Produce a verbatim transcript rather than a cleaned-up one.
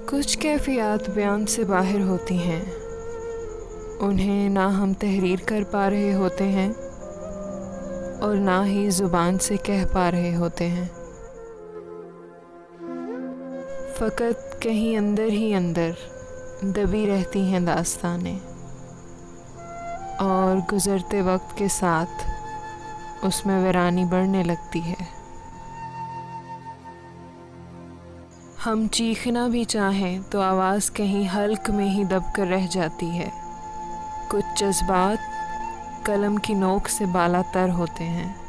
कुछ कैफियत बयान से बाहर होती हैं, उन्हें ना हम तहरीर कर पा रहे होते हैं और ना ही ज़ुबान से कह पा रहे होते हैं। फ़कत कहीं अंदर ही अंदर दबी रहती हैं दास्तानें, और गुज़रते वक्त के साथ उसमें वीरानी बढ़ने लगती है। हम चीखना भी चाहें तो आवाज़ कहीं हल्क में ही दब कर रह जाती है। कुछ जज्बात कलम की नोक से बालातर होते हैं।